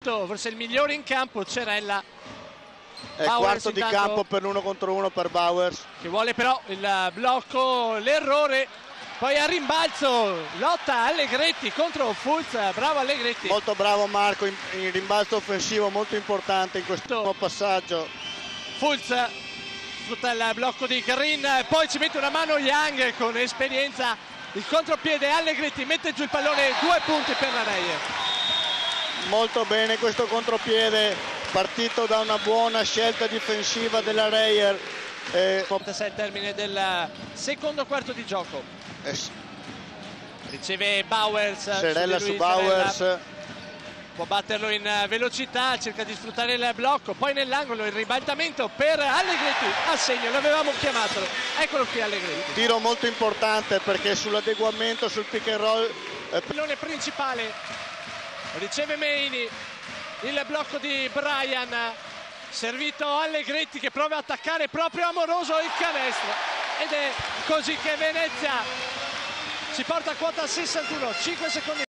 forse il migliore in campo, Cerella. È quarto di campo per l'1 contro 1 per Bowers, che vuole però il blocco, l'errore, poi a rimbalzo lotta Allegretti contro Fulz. Bravo Allegretti, molto bravo Marco in rimbalzo offensivo, molto importante in questo passaggio. Fulz sfrutta il blocco di Green, poi ci mette una mano Young con esperienza, il contropiede, Allegretti mette giù il pallone, 2 punti per la Reyer. Molto bene questo contropiede, partito da una buona scelta difensiva della Reyer. 46 al termine del secondo quarto di gioco. Riceve Bowers, Cerella su Bowers, Cerella può batterlo in velocità, cerca di sfruttare il blocco, poi nell'angolo il ribaltamento per Allegretti, a segno, l'avevamo chiamato, eccolo qui Allegretti. Tiro molto importante perché sull'adeguamento, sul pick and roll. Il pallone principale, riceve Meini, il blocco di Brian, servito Allegretti che prova a attaccare proprio Amoroso il canestro, ed è così che Venezia si porta a quota 61, 5 secondi.